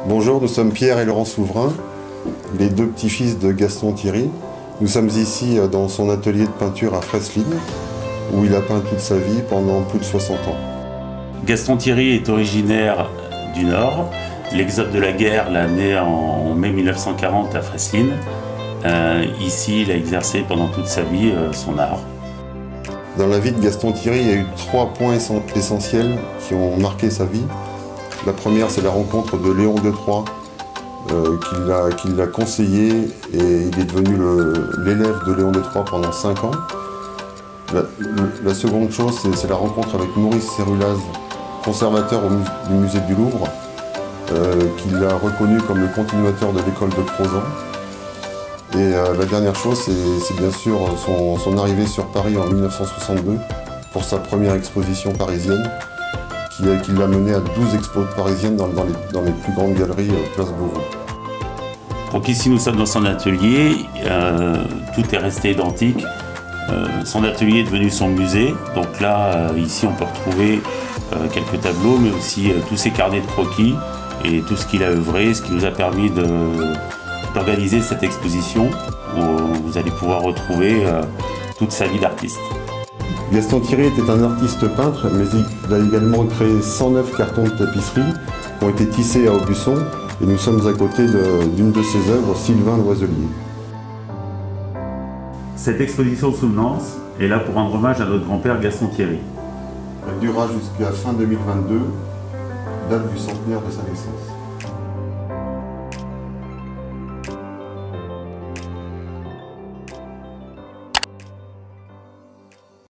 Bonjour, nous sommes Pierre et Laurent Souverain, les deux petits-fils de Gaston Thierry. Nous sommes ici dans son atelier de peinture à Freslin, où il a peint toute sa vie pendant plus de 60 ans. Gaston Thierry est originaire du Nord. L'exode de la guerre l'a amené en mai 1940 à Freslin. Ici, il a exercé pendant toute sa vie son art. Dans la vie de Gaston Thierry, il y a eu 3 points essentiels qui ont marqué sa vie. La première, c'est la rencontre de Léon de Troyes, qui l'a conseillé, et il est devenu l'élève de Léon de Troyes pendant 5 ans. La seconde chose, c'est la rencontre avec Maurice Cérulaz, conservateur du musée du Louvre, qui l'a reconnu comme le continuateur de l'école de Crozon. Et la dernière chose, c'est bien sûr son arrivée sur Paris en 1962 pour sa première exposition parisienne, qui l'a mené à 12 expos parisiennes dans les plus grandes galeries Place Beauvau. Donc ici, nous sommes dans son atelier, tout est resté identique. Son atelier est devenu son musée. Donc là, ici, on peut retrouver quelques tableaux, mais aussi tous ses carnets de croquis et tout ce qu'il a œuvré, ce qui nous a permis d'organiser cette exposition où vous allez pouvoir retrouver toute sa vie d'artiste. Gaston Thierry était un artiste peintre, mais il a également créé 109 cartons de tapisserie qui ont été tissés à Aubusson, et nous sommes à côté d'une de ses œuvres, Sylvain Loiselier. Cette exposition Souvenance est là pour rendre hommage à notre grand-père Gaston Thierry. Elle durera jusqu'à fin 2022, date du centenaire de sa naissance.